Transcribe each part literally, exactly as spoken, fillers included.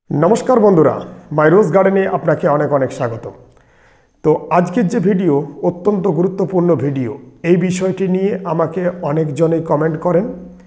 नमस्कार बंधुरा माई रोज गार्डने आपनाके अनेक अनेक स्वागतम। तो आजकेर जे भिडियो अत्यंत गुरुत्वपूर्ण भिडियो এই বিষয়টি নিয়ে আমাকে অনেকজনেই কমেন্ট করেন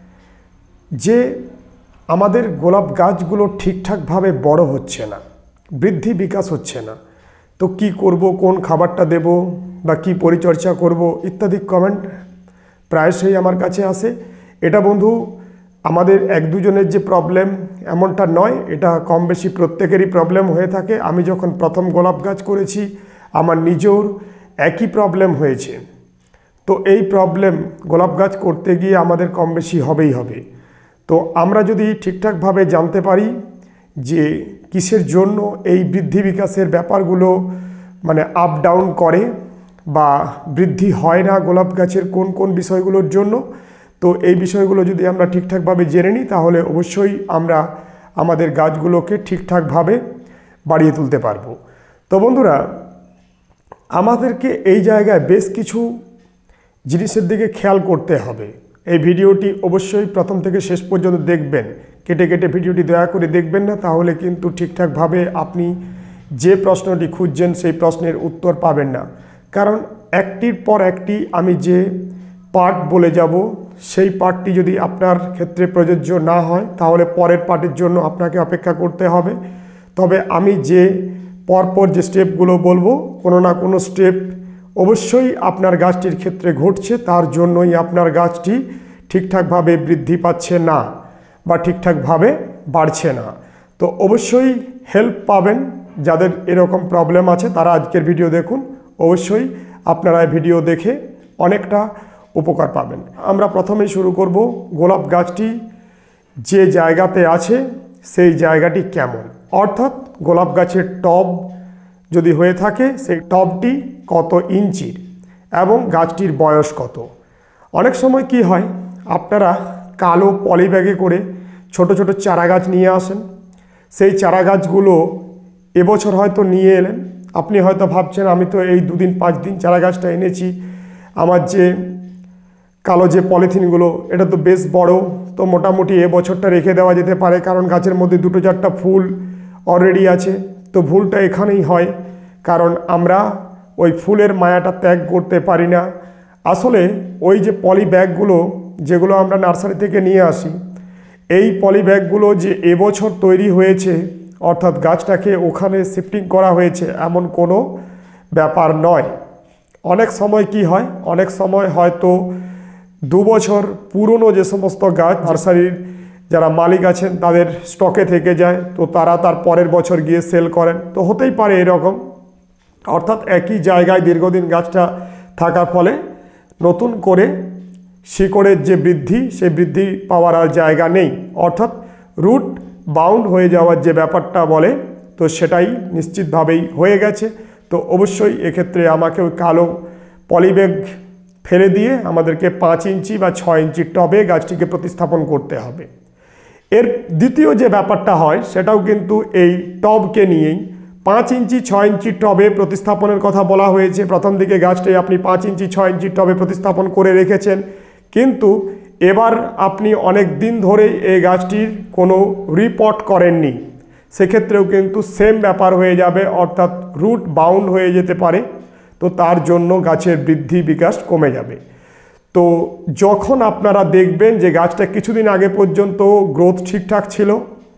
যে আমাদের গোলাপ গাছগুলো ঠিকঠাকভাবে বড় হচ্ছে না, বৃদ্ধি বিকাশ হচ্ছে না, তো কি করব, কোন খাবারটা দেব বা কি পরিচর্যা করব ইত্যাদি কমেন্ট প্রায়শই আমার কাছে আসে। এটা বন্ধু আমাদের এক দুজনের যে প্রবলেম এমনটা নয়, এটা কম বেশি প্রত্যেকেরই প্রবলেম হয়ে থাকে। আমি যখন প্রথম গোলাপ গাছ করেছি আমার নিজের একই প্রবলেম হয়েছে। তো এই প্রবলেম গোলাপ গাছ করতে গিয়ে আমাদের কম বেশি হবেই হবে। তো আমরা যদি ঠিকঠাকভাবে জানতে পারি যে কিসের জন্য এই বৃদ্ধি বিকাশের ব্যাপারগুলো মানে আপ ডাউন করে বা বৃদ্ধি হয় না গোলাপ গাছের কোন কোন বিষয়গুলোর জন্য, তো এই বিষয়গুলো যদি আমরা ঠিকঠাকভাবে জেনে নিই তাহলে অবশ্যই আমরা আমাদের গাছগুলোকে ঠিকঠাকভাবে বাড়িয়ে তুলতে পারবো। তো বন্ধুরা আমাদেরকে এই জায়গায় বেশ কিছু জিনিসের দিকে খেয়াল করতে হবে। এই ভিডিওটি অবশ্যই প্রথম থেকে শেষ পর্যন্ত দেখবেন, কেটে কেটে ভিডিওটি দয়া করে দেখবেন না, তাহলে কিন্তু ঠিকঠাকভাবে আপনি যে প্রশ্নটি খুঁজছেন সেই প্রশ্নের উত্তর পাবেন না। কারণ একটির পর একটি আমি যে পার্ট বলে যাব সেই পার্টটি যদি আপনার ক্ষেত্রে প্রযোজ্য না হয় তাহলে পরের পার্টের জন্য আপনাকে অপেক্ষা করতে হবে। তবে আমি যে পরপর যে স্টেপগুলো বলবো কোনো না কোনো স্টেপ অবশ্যই আপনার গাছটির ক্ষেত্রে ঘটছে, তার জন্যই আপনার গাছটি ঠিকঠাকভাবে বৃদ্ধি পাচ্ছে না বা ঠিকঠাকভাবে বাড়ছে না। তো অবশ্যই হেল্প পাবেন, যাদের এরকম প্রবলেম আছে তারা আজকের ভিডিও দেখুন, অবশ্যই আপনারা এই ভিডিও দেখে অনেকটা উপকার পাবেন। আমরা প্রথমেই শুরু করব গোলাপ গাছটি যে জায়গাতে আছে সেই জায়গাটি কেমন, অর্থাৎ গোলাপ গাছের টব যদি হয়ে থাকে সেই টবটি কত ইঞ্চির এবং গাছটির বয়স কত। অনেক সময় কি হয়, আপনারা কালো পলি ব্যাগে করে ছোট ছোট চারা গাছ নিয়ে আসেন, সেই চারা গাছগুলো এবছর হয়তো নিয়ে এলেন, আপনি হয়তো ভাবছেন আমি তো এই দুদিন পাঁচ দিন চারা গাছটা এনেছি, আমার যে কালো যে পলিথিনগুলো এটা তো বেশ বড়, তো মোটামুটি এ বছরটা রেখে দেওয়া যেতে পারে, কারণ গাছের মধ্যে দুটো চারটা ফুল অলরেডি আছে। তো ভুলটা এখানেই হয়, কারণ আমরা ওই ফুলের মায়াটা ত্যাগ করতে পারি না। আসলে ওই যে পলি ব্যাগগুলো যেগুলো আমরা নার্সারি থেকে নিয়ে আসি, এই পলি ব্যাগগুলো যে এবছর তৈরি হয়েছে অর্থাৎ গাছটাকে ওখানে শিফটিং করা হয়েছে এমন কোনো ব্যাপার নয়। অনেক সময় কি হয়, অনেক সময় হয়তো দু বছর পুরনো যে সমস্ত গাছ নার্সারির যারা মালিক আছেন তাদের স্টকে থেকে যায়, তো তারা তার পরের বছর গিয়ে সেল করেন, তো হতেই পারে এরকম। অর্থাৎ একই জায়গায় দীর্ঘদিন গাছটা থাকার ফলে নতুন করে শিকড়ের যে বৃদ্ধি সেই বৃদ্ধি পাওয়ার আর জায়গা নেই, অর্থাৎ রুট বাউন্ড হয়ে যাওয়ার যে ব্যাপারটা বলে, তো সেটাই নিশ্চিতভাবেই হয়ে গেছে। তো অবশ্যই এক্ষেত্রে আমাকে ওই কালো পলিব্যাগ ফেলে দিয়ে আমাদেরকে পাঁচ ইঞ্চি বা ছয় ইঞ্চি টবে গাছটিকে প্রতিস্থাপন করতে হবে। এর দ্বিতীয় যে ব্যাপারটা হয় সেটাও কিন্তু এই টবকে নিয়েই, পাঁচ ইঞ্চি ছয় ইঞ্চি টবে প্রতিস্থাপনের কথা বলা হয়েছে। প্রথম দিকে গাছটাই আপনি পাঁচ ইঞ্চি ছয় ইঞ্চি টবে প্রতিস্থাপন করে রেখেছেন, কিন্তু এবার আপনি অনেক দিন ধরেই এই গাছটির কোনো রিপোর্ট করেননি, সেক্ষেত্রেও কিন্তু সেম ব্যাপার হয়ে যাবে, অর্থাৎ রুট বাউন্ড হয়ে যেতে পারে, তো তার জন্য গাছের বৃদ্ধি বিকাশ কমে যাবে। তো যখন আপনারা দেখবেন যে গাছটা কিছুদিন আগে পর্যন্ত গ্রোথ ঠিকঠাক ছিল,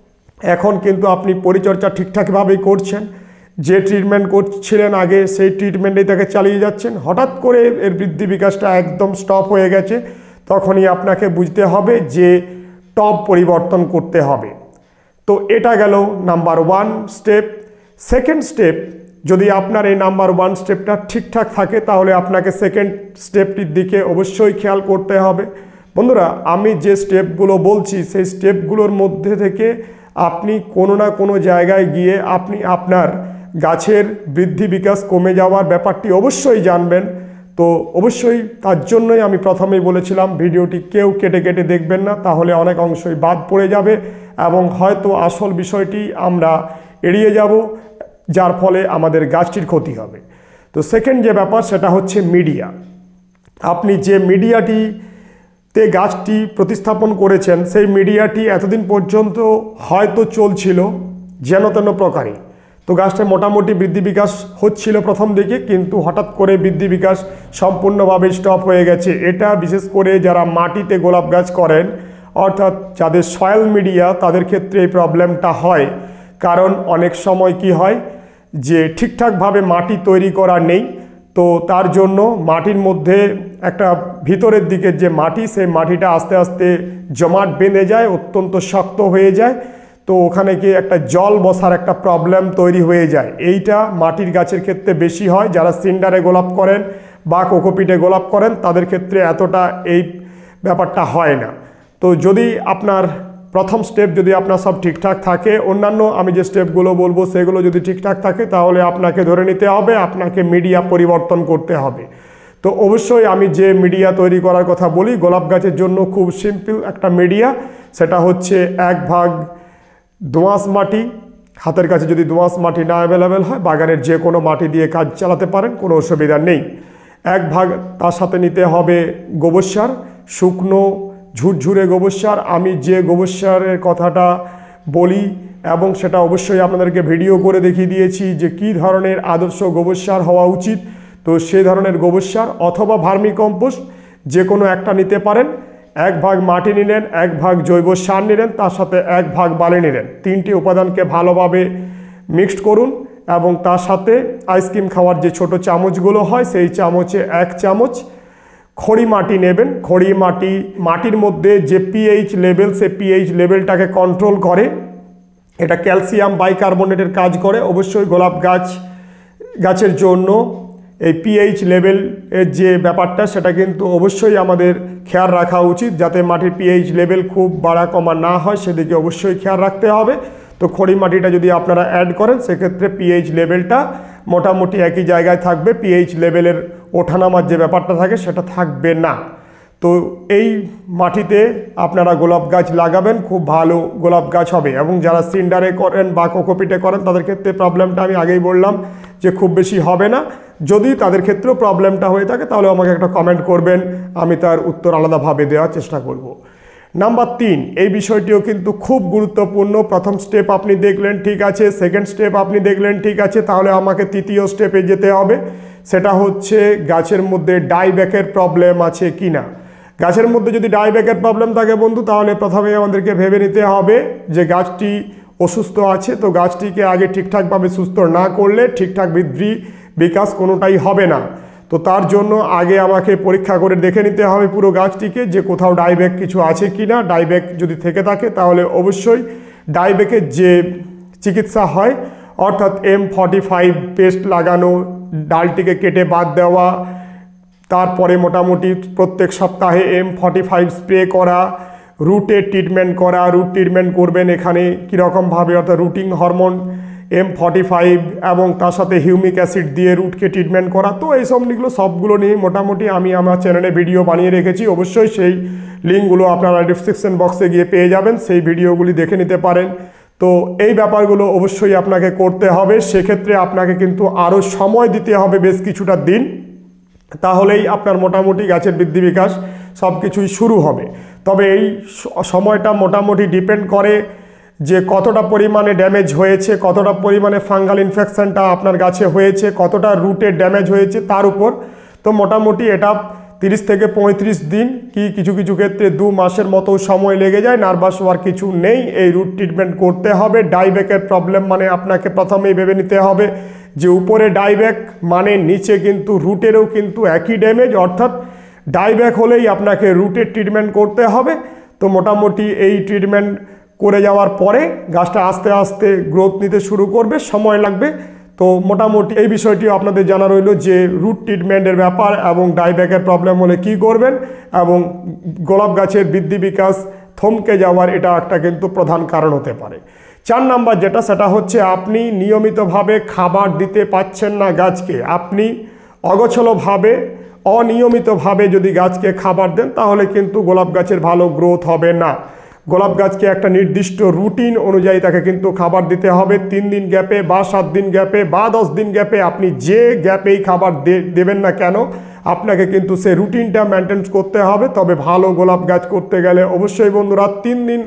এখন কিন্তু আপনি পরিচর্যা ঠিকঠাকভাবেই করছেন, যে ট্রিটমেন্ট করছিলেন আগে সেই ট্রিটমেন্টেই তাকে চালিয়ে যাচ্ছেন, হঠাৎ করে এর বৃদ্ধি বিকাশটা একদম স্টপ হয়ে গেছে, তখনই আপনাকে বুঝতে হবে যে টব পরিবর্তন করতে হবে। তো এটা গেল number one step. Second step, যদি আপনার এই নাম্বার ওয়ান স্টেপটা ঠিকঠাক থাকে তাহলে আপনাকে সেকেন্ড স্টেপটির দিকে অবশ্যই খেয়াল করতে হবে। বন্ধুরা আমি যে স্টেপগুলো বলছি সেই স্টেপগুলোর মধ্যে থেকে আপনি কোনো না কোনো জায়গায় গিয়ে আপনি আপনার গাছের বৃদ্ধি বিকাশ কমে যাওয়ার ব্যাপারটি অবশ্যই জানবেন। তো অবশ্যই তার জন্যই আমি প্রথমেই বলেছিলাম ভিডিওটি কেউ কেটে কেটে দেখবেন না, তাহলে অনেক অংশই বাদ পড়ে যাবে এবং হয়তো আসল বিষয়টি আমরা এড়িয়ে যাব, যার ফলে আমাদের গাছটির ক্ষতি হবে। তো সেকেন্ড যে ব্যাপার সেটা হচ্ছে মিডিয়া। আপনি যে মিডিয়াটিতে গাছটি প্রতিস্থাপন করেছেন সেই মিডিয়াটি এতদিন পর্যন্ত হয়তো চলছিল, যেন তেন প্রকারে। তো গাছটা মোটামুটি বৃদ্ধি বিকাশ হচ্ছিল প্রথম দিকে, কিন্তু হঠাৎ করে বৃদ্ধি বিকাশ সম্পূর্ণভাবে স্টপ হয়ে গেছে। এটা বিশেষ করে যারা মাটিতে গোলাপ গাছ করেন, অর্থাৎ যাদের সয়েল মিডিয়া, তাদের ক্ষেত্রে এই প্রবলেমটা হয়। কারণ অনেক সময় কি হয় যে ঠিকঠাকভাবে মাটি তৈরি করা নেই, তো তার জন্য মাটির মধ্যে একটা ভিতরের দিকের যে মাটি, সেই মাটিটা আস্তে আস্তে জমাট বেঁধে যায়, অত্যন্ত শক্ত হয়ে যায়। তো ওখানে গিয়ে একটা জল বসার একটা প্রবলেম তৈরি হয়ে যায়। এইটা মাটির গাছের ক্ষেত্রে বেশি হয়। যারা সিন্ডারে গোলাপ করেন বা কোকোপিটে গোলাপ করেন তাদের ক্ষেত্রে এতটা এই ব্যাপারটা হয় না। তো যদি আপনার প্রথম স্টেপ যদি আপনার সব ঠিকঠাক থাকে, অন্যান্য আমি যে স্টেপগুলো বলবো সেগুলো যদি ঠিকঠাক থাকে, তাহলে আপনাকে ধরে নিতে হবে আপনাকে মিডিয়া পরিবর্তন করতে হবে। তো অবশ্যই আমি যে মিডিয়া তৈরি করার কথা বলি গোলাপ গাছের জন্য, খুব সিম্পল একটা মিডিয়া, সেটা হচ্ছে এক ভাগ দোআঁশ মাটি। হাতের কাছে যদি দোআঁশ মাটি না অ্যাভেলেবেল হয়, বাগানের যে কোনো মাটি দিয়ে কাজ চালাতে পারেন, কোনো অসুবিধা নেই। এক ভাগ তার সাথে নিতে হবে গোবর সার, শুকনো ঝুরঝুরে গোবর সার। আমি যে গোবর সারের কথাটা বলি এবং সেটা অবশ্যই আপনাদেরকে ভিডিও করে দেখিয়ে দিয়েছি যে কী ধরনের আদর্শ গোবর সার হওয়া উচিত। তো সেই ধরনের গোবর সার অথবা ভার্মি কম্পোস্ট যে কোনো একটা নিতে পারেন। এক ভাগ মাটি নিলেন, এক ভাগ জৈব সার নিলেন, তার সাথে এক ভাগ বালি নিলেন। তিনটি উপাদানকে ভালোভাবে মিক্সড করুন এবং তার সাথে আইসক্রিম খাওয়ার যে ছোট চামচগুলো হয়, সেই চামচে এক চামচ খড়ি মাটি নেবেন। খড়ি মাটি মাটির মধ্যে যে পিএইচ লেভেল, সে পিএইচ লেভেলটাকে কন্ট্রোল করে। এটা ক্যালসিয়াম বাইকার্বনেটের কাজ করে। অবশ্যই গোলাপ গাছ গাছের জন্য এই পিএইচ লেভেলের যে ব্যাপারটা, সেটা কিন্তু অবশ্যই আমাদের খেয়াল রাখা উচিত, যাতে মাটির পিএইচ লেভেল খুব বাড়া কমা না হয়, সেদিকে অবশ্যই খেয়াল রাখতে হবে। তো খড়ি মাটিটা যদি আপনারা অ্যাড করেন, সেক্ষেত্রে পিএইচ লেভেলটা মোটামুটি একই জায়গায় থাকবে। পিএইচ লেভেলের ওঠানামার যে ব্যাপারটা থাকে সেটা থাকবে না। তো এই মাটিতে আপনারা গোলাপ গাছ লাগাবেন, খুব ভালো গোলাপ গাছ হবে। এবং যারা সিন্ডারে করেন বা কোকোপিটে করেন তাদের ক্ষেত্রে প্রবলেমটা আমি আগেই বললাম যে খুব বেশি হবে না। যদি তাদের ক্ষেত্রেও প্রবলেমটা হয়ে থাকে, তাহলে আমাকে একটা কমেন্ট করবেন, আমি তার উত্তর আলাদাভাবে দেওয়ার চেষ্টা করব। নাম্বার তিন, এই বিষয়টিও কিন্তু খুব গুরুত্বপূর্ণ। প্রথম স্টেপ আপনি দেখলেন, ঠিক আছে। সেকেন্ড স্টেপ আপনি দেখলেন, ঠিক আছে। তাহলে আমাকে তৃতীয় স্টেপে যেতে হবে। সেটা হচ্ছে গাছের মধ্যে ডাইব্যাকের প্রবলেম আছে কি না। গাছের মধ্যে যদি ডাইব্যাকের প্রবলেম থাকে বন্ধু, তাহলে প্রথমে আমাদেরকে ভেবে নিতে হবে যে গাছটি অসুস্থ আছে। তো গাছটিকে আগে ঠিকঠাকভাবে সুস্থ না করলে ঠিকঠাক বৃদ্ধি বিকাশ কোনোটাই হবে না। তো তার জন্য আগে আমাকে পরীক্ষা করে দেখে নিতে হবে পুরো গাছটিকে যে কোথাও ডাইব্যাক কিছু আছে কি না। ডাইব্যাক যদি থেকে থাকে, তাহলে অবশ্যই ডাইব্যাকের যে চিকিৎসা হয়, অর্থাৎ এম ফর্টি ফাইভ পেস্ট লাগানো, ডালটিকে কেটে বাদ দেওয়া, তারপরে মোটামুটি প্রত্যেক সপ্তাহে এম ফর্টি ফাইভ স্প্রে করা, রুটে ট্রিটমেন্ট করা। রুট ট্রিটমেন্ট করবেন এখানে কীরকমভাবে, অর্থাৎ rooting hormone M forty five এবং তার সাথে হিউমিক অ্যাসিড দিয়ে রুটকে ট্রিটমেন্ট করা। তো এই সবগুলো সবগুলো নিয়ে মোটামুটি আমি আমার চ্যানেলে ভিডিও বানিয়ে রেখেছি। অবশ্যই সেই লিঙ্কগুলো আপনারা ডিসক্রিপশন বক্সে গিয়ে পেয়ে যাবেন, সেই ভিডিওগুলি দেখে নিতে পারেন। তো এই ব্যাপারগুলো অবশ্যই আপনাকে করতে হবে। সেক্ষেত্রে আপনাকে কিন্তু আরও সময় দিতে হবে, বেশ কিছুটা দিন, তাহলেই আপনার মোটামুটি গাছের বৃদ্ধি বিকাশ সব কিছুই শুরু হবে। তবে এই সময়টা মোটামুটি ডিপেন্ড করে যে কতটা পরিমাণে ড্যামেজ হয়েছে, কতটা পরিমাণে ফাঙ্গাল ইনফেকশনটা আপনার গাছে হয়েছে, কতটা রুটে ড্যামেজ হয়েছে তার উপর। তো মোটামুটি এটা তিরিশ থেকে পঁয়ত্রিশ দিন কি কিছু কিছু ক্ষেত্রে দু মাসের মতো সময় লেগে যায়। নার্ভাস হওয়ার কিছু নেই, এই রুট ট্রিটমেন্ট করতে হবে। ডাইব্যাকের প্রবলেম মানে আপনাকে প্রথমেই ভেবে নিতে হবে যে উপরে ডাইব্যাক মানে নিচে কিন্তু রুটেরও কিন্তু একই ড্যামেজ, অর্থাৎ ডাইব্যাক হলেই আপনাকে রুটের ট্রিটমেন্ট করতে হবে। তো মোটামুটি এই ট্রিটমেন্ট করে যাওয়ার পরে গাছটা আস্তে আস্তে গ্রোথ নিতে শুরু করবে, সময় লাগবে। তো মোটামুটি এই বিষয়টি আপনাদের জানা রইল যে রুট ট্রিটমেন্টের ব্যাপার এবং ডাইব্যাকের প্রবলেম হলে কি করবেন, এবং গোলাপ গাছের বৃদ্ধি বিকাশ থমকে যাওয়ার এটা একটা কিন্তু প্রধান কারণ হতে পারে। চার নাম্বার যেটা, সেটা হচ্ছে আপনি নিয়মিতভাবে খাবার দিতে পাচ্ছেন না গাছকে। আপনি অগোছলভাবে অনিয়মিতভাবে যদি গাছকে খাবার দেন, তাহলে কিন্তু গোলাপ গাছের ভালো গ্রোথ হবে না। গোলাপ গাছকে একটা নির্দিষ্ট রুটিন অনুযায়ী তাকে কিন্তু খাবার দিতে হবে। তিন দিন গ্যাপে বা সাত দিন গ্যাপে বা দশ দিন গ্যাপে, আপনি যে গ্যাপেই খাবার দেবেন না কেন, আপনাকে কিন্তু সে রুটিনটা মেনটেন করতে হবে। তবে ভালো গোলাপ গাছ করতে গেলে অবশ্যই বন্ধুরা তিন দিন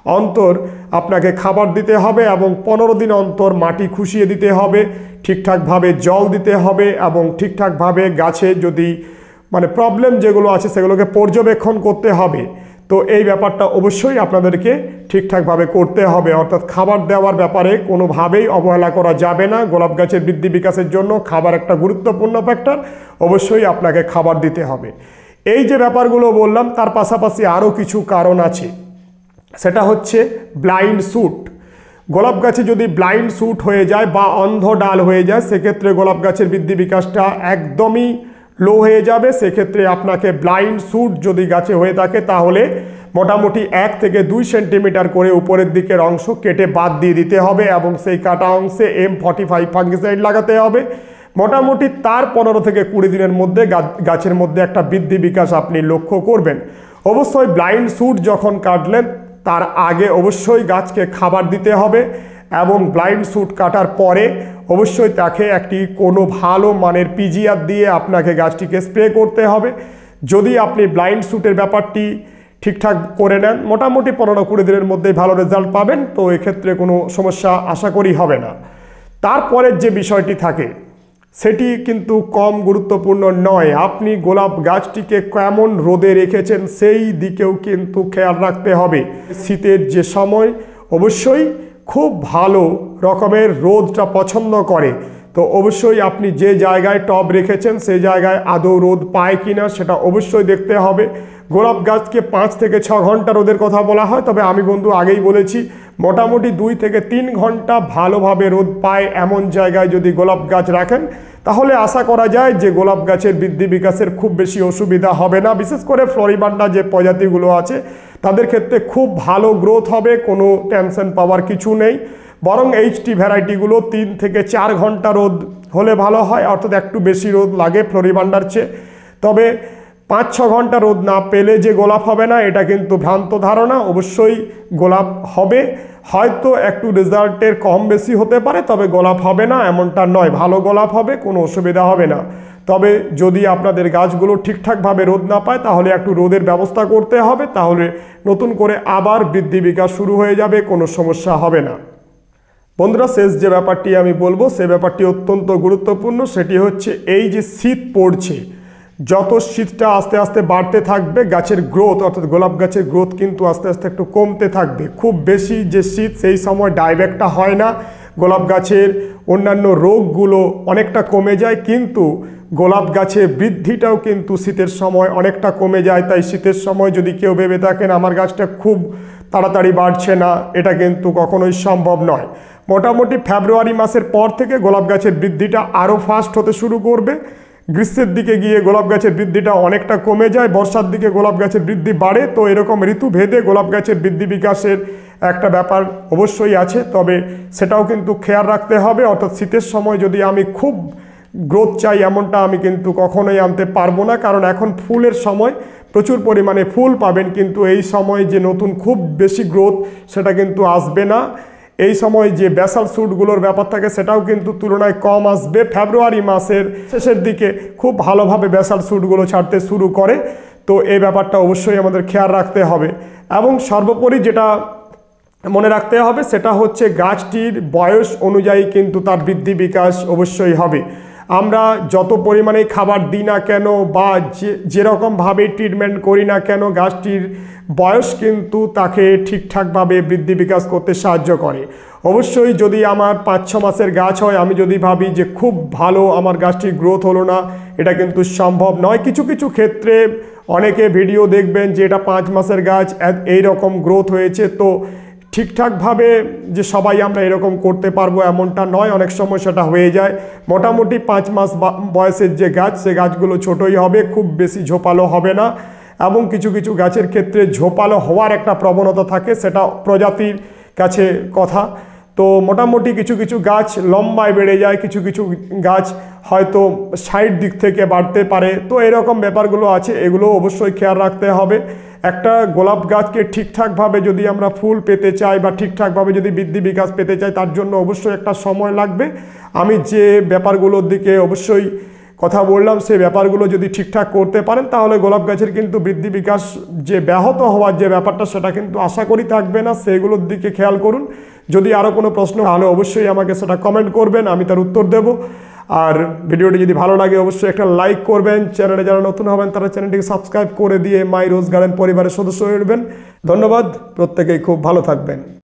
অন্তর আপনাকে খাবার দিতে হবে এবং পনেরো দিন অন্তর মাটি খুশিয়ে দিতে হবে, ঠিকঠাকভাবে জল দিতে হবে এবং ঠিকঠাকভাবে গাছে যদি মানে প্রবলেম যেগুলো আছে সেগুলোকে পর্যবেক্ষণ করতে হবে। তো এই ব্যাপারটা অবশ্যই আপনাদেরকে ঠিকঠাকভাবে করতে হবে, অর্থাৎ খাবার দেওয়ার ব্যাপারে কোনোভাবেই অবহেলা করা যাবে না। গোলাপ গাছের বৃদ্ধি বিকাশের জন্য খাবার একটা গুরুত্বপূর্ণ ফ্যাক্টর, অবশ্যই আপনাকে খাবার দিতে হবে। এই যে ব্যাপারগুলো বললাম তার পাশাপাশি আরও কিছু কারণ আছে, সেটা হচ্ছে ব্লাইন্ড শুট। গোলাপ গাছে যদি ব্লাইন্ড শুট হয়ে যায় বা অন্ধ ডাল হয়ে যায়, সেক্ষেত্রে গোলাপ গাছের বৃদ্ধি বিকাশটা একদমই লো হয়ে যাবে। সেক্ষেত্রে আপনাকে ব্লাইন্ড শুট যদি গাছে হয়ে থাকে তাহলে মোটামুটি এক থেকে দুই সেন্টিমিটার করে উপরের দিকের অংশ কেটে বাদ দিয়ে দিতে হবে এবং সেই কাটা অংশে এম ফর্টি ফাইভ ফাঙ্গিসাইড লাগাতে হবে। মোটামুটি তার পনেরো থেকে কুড়ি দিনের মধ্যে গাছের মধ্যে একটা বৃদ্ধি বিকাশ আপনি লক্ষ্য করবেন। অবশ্যই ব্লাইন্ড শুট যখন কাটলেন তার আগে অবশ্যই গাছকে খাবার দিতে হবে এবং ব্লাইন্ড শুট কাটার পরে অবশ্যই তাকে একটি কোনো ভালো মানের পিজিআর দিয়ে আপনাকে গাছটিকে স্প্রে করতে হবে। যদি আপনি ব্লাইন্ড শুটের ব্যাপারটি ঠিকঠাক করে নেন, মোটামুটি পনেরো কুড়ি দিনের মধ্যেই ভালো রেজাল্ট পাবেন। তো এক্ষেত্রে কোনো সমস্যা আশা করি হবে না। তারপরের যে বিষয়টি থাকে সেটি কিন্তু কম গুরুত্বপূর্ণ নয়। আপনি গোলাপ গাছটিকে কেমন রোদে রেখেছেন সেই দিকেও কিন্তু খেয়াল রাখতে হবে। শীতের যে সময় অবশ্যই খুব ভালো রকমের রোদটা পছন্দ করে, তো অবশ্যই আপনি যে জায়গায় টব রেখেছেন সেই জায়গায় আদৌ রোদ পায় কিনা সেটা অবশ্যই দেখতে হবে। গোলাপ গাছকে পাঁচ থেকে ছ ঘন্টা রোদের কথা বলা হয়, তবে আমি বন্ধু আগেই বলেছি মোটামুটি দুই থেকে তিন ঘন্টা ভালোভাবে রোদ পায় এমন জায়গায় যদি গোলাপ গাছ রাখেন তাহলে আশা করা যায় যে গোলাপ গাছের বৃদ্ধি বিকাশের খুব বেশি অসুবিধা হবে না। বিশেষ করে ফ্লোরিবান্ডা যে প্রজাতিগুলো আছে তাদের ক্ষেত্রে খুব ভালো গ্রোথ হবে, কোনো টেনশন পাওয়ার কিছু নেই। বরং এইচটি ভ্যারাইটিগুলো তিন থেকে চার ঘন্টা রোদ হলে ভালো হয়, অর্থাৎ একটু বেশি রোদ লাগে ফ্লোরিবান্ডার চেয়ে। তবে পাঁচ ছ ঘন্টা রোদ না পেলে যে গোলাপ হবে না এটা কিন্তু ভ্রান্ত ধারণা। অবশ্যই গোলাপ হবে, হয়তো একটু রেজাল্টের কম বেশি হতে পারে, তবে গোলাপ হবে না এমনটা নয়, ভালো গোলাপ হবে, কোনো অসুবিধা হবে না। তবে যদি আপনাদের গাছগুলো ঠিকঠাকভাবে রোদ না পায় তাহলে একটু রোদের ব্যবস্থা করতে হবে, তাহলে নতুন করে আবার বৃদ্ধি বিকাশ শুরু হয়ে যাবে, কোনো সমস্যা হবে না। বন্ধুরা, শেষ যে ব্যাপারটি আমি বলবো সে ব্যাপারটি অত্যন্ত গুরুত্বপূর্ণ, সেটি হচ্ছে এই যে শীত পড়ছে, যত শীতটা আস্তে আস্তে বাড়তে থাকবে গাছের গ্রোথ অর্থাৎ গোলাপ গাছের গ্রোথ কিন্তু আস্তে আস্তে একটু কমতে থাকবে। খুব বেশি যে শীত সেই সময় ডাইব্যাকটা হয় না, গোলাপ গাছের অন্যান্য রোগগুলো অনেকটা কমে যায়, কিন্তু গোলাপ গাছের বৃদ্ধিটাও কিন্তু শীতের সময় অনেকটা কমে যায়। তাই শীতের সময় যদি কেউ ভেবে থাকেন আমার গাছটা খুব তাড়াতাড়ি বাড়ছে না, এটা কিন্তু কখনোই সম্ভব নয়। মোটামুটি ফেব্রুয়ারি মাসের পর থেকে গোলাপ গাছের বৃদ্ধিটা আরও ফাস্ট হতে শুরু করবে। গ্রীষ্মের দিকে গিয়ে গোলাপ গাছের বৃদ্ধিটা অনেকটা কমে যায়, বর্ষার দিকে গোলাপ গাছের বৃদ্ধি বাড়ে। তো এরকম ঋতুভেদে গোলাপ গাছের বৃদ্ধি বিকাশের একটা ব্যাপার অবশ্যই আছে, তবে সেটাও কিন্তু খেয়াল রাখতে হবে। অর্থাৎ শীতের সময় যদি আমি খুব গ্রোথ চাই এমনটা আমি কিন্তু কখনোই আনতে পারবো না, কারণ এখন ফুলের সময়, প্রচুর পরিমাণে ফুল পাবেন, কিন্তু এই সময় যে নতুন খুব বেশি গ্রোথ সেটা কিন্তু আসবে না। এই সময় যে ব্যাসাল স্যুটগুলোর ব্যাপার থাকে সেটাও কিন্তু তুলনায় কম আসবে। ফেব্রুয়ারি মাসের শেষের দিকে খুব ভালোভাবে ব্যাসাল স্যুটগুলো ছাড়তে শুরু করে। তো এই ব্যাপারটা অবশ্যই আমাদের খেয়াল রাখতে হবে। এবং সর্বোপরি যেটা মনে রাখতে হবে সেটা হচ্ছে গাছটির বয়স অনুযায়ী কিন্তু তার বৃদ্ধি বিকাশ অবশ্যই হবে। আমরা যত পরিমাণে খাবার দিই না কেন বা যে যেরকমভাবে ট্রিটমেন্ট করি না কেন, গাছটির বয়স কিন্তু তাকে ঠিকঠাকভাবে বৃদ্ধি বিকাশ করতে সাহায্য করে। অবশ্যই যদি আমার পাঁচ ছ মাসের গাছ হয়, আমি যদি ভাবি যে খুব ভালো আমার গাছটির গ্রোথ হলো না, এটা কিন্তু সম্ভব নয়। কিছু কিছু ক্ষেত্রে অনেকে ভিডিও দেখবেন যে এটা পাঁচ মাসের গাছ এই রকম গ্রোথ হয়েছে, তো ঠিকঠাকভাবে যে সবাই আমরা এরকম করতে পারবো এমনটা নয়, অনেক সময় সেটা হয়ে যায়। মোটামুটি পাঁচ মাস বয়সের যে গাছ সে গাছগুলো ছোটই হবে, খুব বেশি ঝোপালো হবে না। এবং কিছু কিছু গাছের ক্ষেত্রে ঝোপালো হওয়ার একটা প্রবণতা থাকে, সেটা প্রজাতির কাছে কথা। তো মোটামুটি কিছু কিছু গাছ লম্বায় বেড়ে যায়, কিছু কিছু গাছ হয়তো সাইড দিক থেকে বাড়তে পারে। তো এরকম ব্যাপারগুলো আছে, এগুলো অবশ্যই খেয়াল রাখতে হবে। একটা গোলাপ গাছকে ঠিকঠাকভাবে যদি আমরা ফুল পেতে চাই বা ঠিকঠাকভাবে যদি বৃদ্ধি বিকাশ পেতে চাই, তার জন্য অবশ্যই একটা সময় লাগবে। আমি যে ব্যাপারগুলোর দিকে অবশ্যই কথা বললাম সেই ব্যাপারগুলো যদি ঠিকঠাক করতে পারেন তাহলে গোলাপ গাছের কিন্তু বৃদ্ধি বিকাশ যে ব্যাহত হওয়ার যে ব্যাপারটা সেটা কিন্তু আশা করি থাকবে না। সেগুলোর দিকে খেয়াল করুন। যদি আরও কোনো প্রশ্ন তাহলে অবশ্যই আমাকে সেটা কমেন্ট করবেন, আমি তার উত্তর দেব। আর ভিডিওটি যদি ভালো লাগে অবশ্যই একটা লাইক করবেন। চ্যানেলে যারা নতুন হবেন তারা চ্যানেলটিকে সাবস্ক্রাইব করে দিয়ে মাই রোজ গার্ডেন পরিবারের সদস্য হয়ে উঠবেন। ধন্যবাদ, প্রত্যেকেই খুব ভালো থাকবেন।